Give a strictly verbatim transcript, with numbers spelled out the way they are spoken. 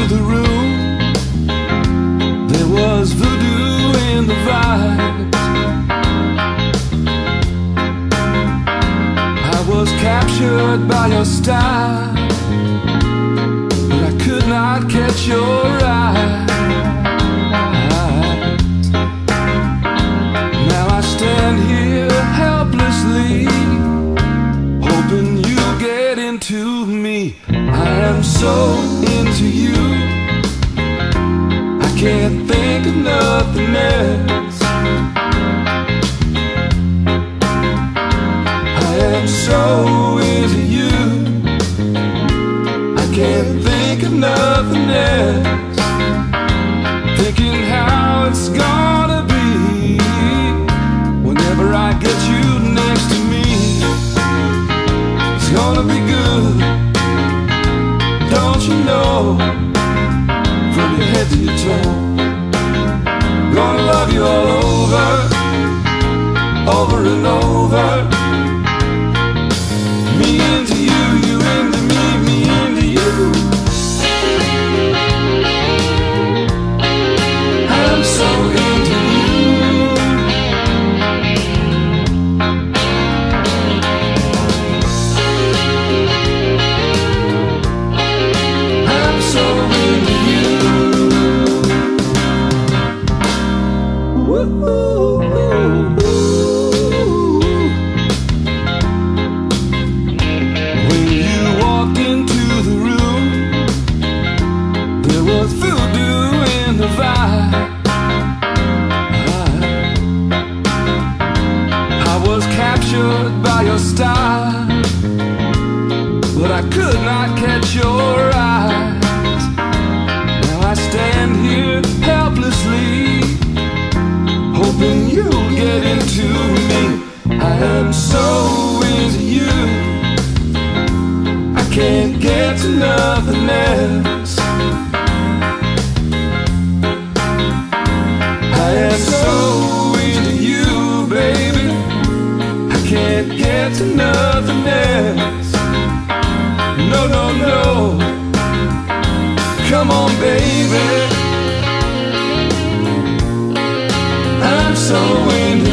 the room, there was voodoo in the vibes. I was captured by your style, but I could not catch your eyes. Now I stand here helplessly, hoping you get into me. I am so into you, I can't think of nothing else. I am so into you, I can't think of nothing else. Thinking how it's gonna be whenever I get you next to me. It's gonna be good, don't you know, from your head to your toe. Gonna love you all over, over and over. Me into you, you into me, me into you. I'm so into you. I'm so into you. Woo-hoo. When you walked into the room, there was voodoo in the vibe. I was captured by your style, but I could not catch your eyes. Now I stand here helplessly, hoping you'll get into me. I am so into you, I can't get to nothing else. I am so into you, baby, I can't get to nothing else. No, no, no, come on, baby, I'm so into